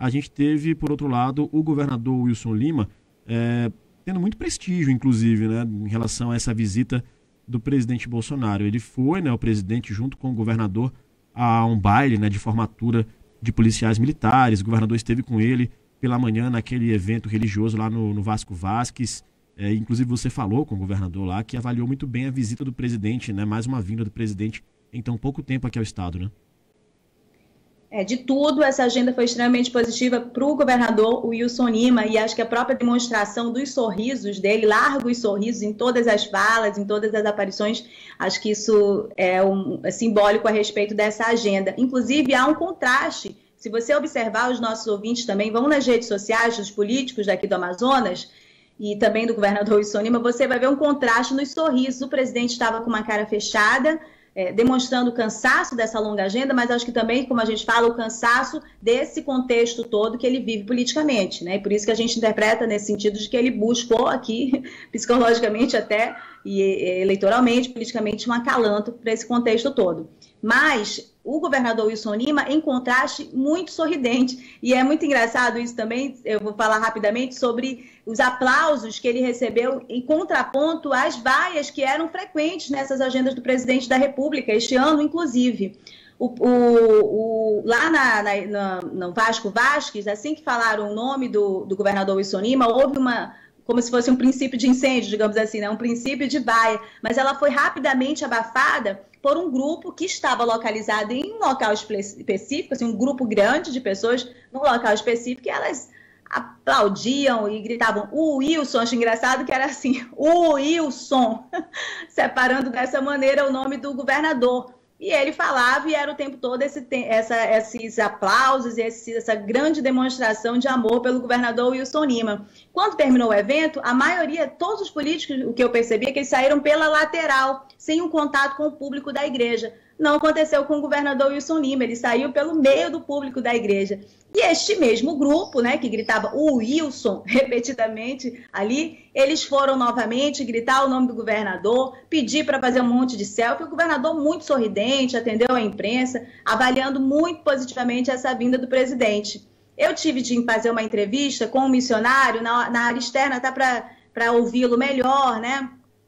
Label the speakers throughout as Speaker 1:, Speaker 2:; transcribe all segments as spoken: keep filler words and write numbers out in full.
Speaker 1: a gente teve, por outro lado, o governador Wilson Lima é, tendo muito prestígio, inclusive, né, em relação a essa visita do presidente Bolsonaro. Ele foi, né, o presidente, junto com o governador, a um baile, né, de formatura de policiais militares. O governador esteve com ele pela manhã naquele evento religioso lá no, no Vasco Vasques. É, inclusive você falou com o governador lá que avaliou muito bem a visita do presidente, né, mais uma vinda do presidente em tão pouco tempo aqui ao estado, né?
Speaker 2: É, de tudo, essa agenda foi extremamente positiva para o governador Wilson Lima, e acho que a própria demonstração dos sorrisos dele, largos sorrisos em todas as falas, em todas as aparições, acho que isso é, um, é simbólico a respeito dessa agenda. Inclusive, há um contraste, se você observar, os nossos ouvintes também vão nas redes sociais dos políticos daqui do Amazonas, e também do governador Wilson Lima, você vai ver um contraste nos sorrisos. O presidente estava com uma cara fechada, É, demonstrando o cansaço dessa longa agenda, mas acho que também, como a gente fala, o cansaço desse contexto todo que ele vive politicamente, né? E por isso que a gente interpreta nesse sentido de que ele buscou aqui, psicologicamente até, e eleitoralmente, politicamente, um acalanto para esse contexto todo. Mas o governador Wilson Lima, em contraste, muito sorridente. E é muito engraçado isso também, eu vou falar rapidamente sobre os aplausos que ele recebeu em contraponto às vaias que eram frequentes nessas agendas do presidente da República, este ano, inclusive. O, o, o, lá na, na, na, no Vasco Vasques, assim que falaram o nome do, do governador Wilson Lima, houve uma... como se fosse um princípio de incêndio, digamos assim, né? Um princípio de vaia, mas ela foi rapidamente abafada por um grupo que estava localizado em um local específico, assim, um grupo grande de pessoas num local específico, e elas aplaudiam e gritavam o Wilson. Acho engraçado que era assim, o Wilson, separando dessa maneira o nome do governador. E ele falava, e era o tempo todo esse, essa, esses aplausos, esse, essa grande demonstração de amor pelo governador Wilson Lima. Quando terminou o evento, a maioria, todos os políticos, o que eu percebi é que eles saíram pela lateral, sem um contato com o público da igreja. Não aconteceu com o governador Wilson Lima, ele saiu pelo meio do público da igreja. E este mesmo grupo, né, que gritava o Wilson repetidamente ali, eles foram novamente gritar o nome do governador, pedir para fazer um monte de selfie. O governador muito sorridente, atendeu a imprensa, avaliando muito positivamente essa vinda do presidente. Eu tive de fazer uma entrevista com um missionário na, na área externa, até para ouvi-lo melhor, né?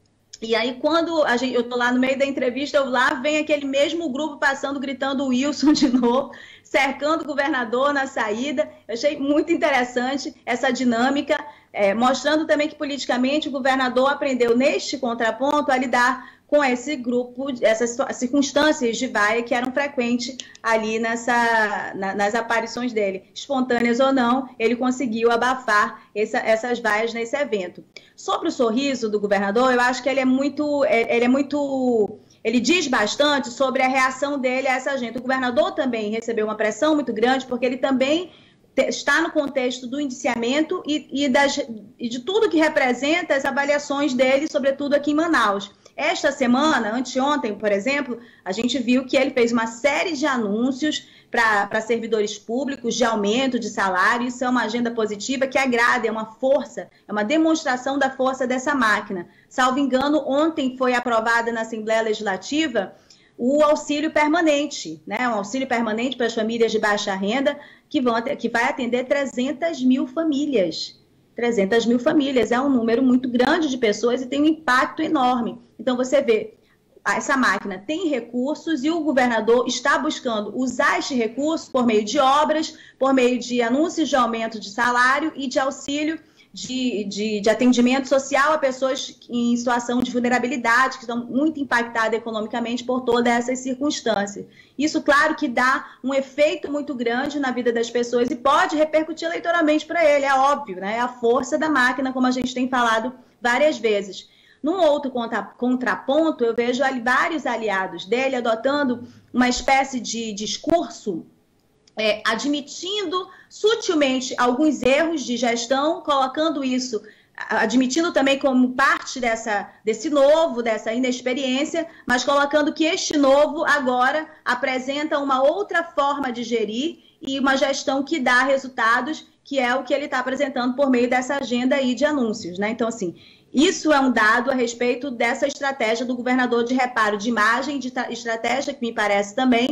Speaker 2: E aí, quando a gente, eu estou lá no meio da entrevista, eu lá vem aquele mesmo grupo passando, gritando o Wilson de novo, cercando o governador na saída. Eu achei muito interessante essa dinâmica, é, mostrando também que politicamente o governador aprendeu neste contraponto a lidar com esse grupo, essas circunstâncias de vaia que eram frequentes ali nessa, na, nas aparições dele. Espontâneas ou não, ele conseguiu abafar essa, essas vaias nesse evento. Sobre o sorriso do governador, eu acho que ele é muito... Ele é muito ele diz bastante sobre a reação dele a essa agenda. O governador também recebeu uma pressão muito grande, porque ele também está no contexto do indiciamento e, e, das, e de tudo que representa as avaliações dele, sobretudo aqui em Manaus. Esta semana, anteontem, por exemplo, a gente viu que ele fez uma série de anúncios para servidores públicos de aumento de salário. Isso é uma agenda positiva que agrada, é uma força, é uma demonstração da força dessa máquina. Salvo engano, ontem foi aprovada na Assembleia Legislativa o auxílio permanente, né? Um auxílio permanente para as famílias de baixa renda, que, vão, que vai atender trezentas mil famílias. trezentas mil famílias, é um número muito grande de pessoas e tem um impacto enorme. Então, você vê, essa máquina tem recursos e o governador está buscando usar este recurso por meio de obras, por meio de anúncios de aumento de salário e de auxílio de, de, de atendimento social a pessoas em situação de vulnerabilidade, que estão muito impactadas economicamente por todas essas circunstâncias. Isso, claro, que dá um efeito muito grande na vida das pessoas e pode repercutir eleitoralmente para ele, é óbvio, né? É a força da máquina, como a gente tem falado várias vezes. Num outro contra, contraponto, eu vejo ali vários aliados dele adotando uma espécie de discurso é, admitindo sutilmente alguns erros de gestão, colocando isso, admitindo também como parte dessa, desse novo, dessa inexperiência, mas colocando que este novo agora apresenta uma outra forma de gerir e uma gestão que dá resultados, que é o que ele está apresentando por meio dessa agenda aí de anúncios, né? Então, assim, isso é um dado a respeito dessa estratégia do governador de reparo de imagem, de estratégia que me parece também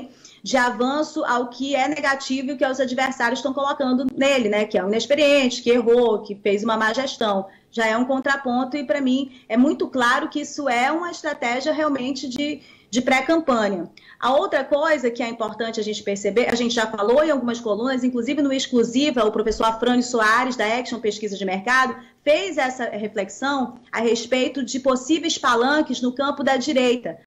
Speaker 2: de avanço ao que é negativo e que os adversários estão colocando nele, né? Que é um inexperiente, que errou, que fez uma má gestão. Já é um contraponto e, para mim, é muito claro que isso é uma estratégia realmente de, de pré-campanha. A outra coisa que é importante a gente perceber, a gente já falou em algumas colunas, inclusive no Exclusiva, o professor Afrânio Soares, da Action Pesquisa de Mercado, fez essa reflexão a respeito de possíveis palanques no campo da direita,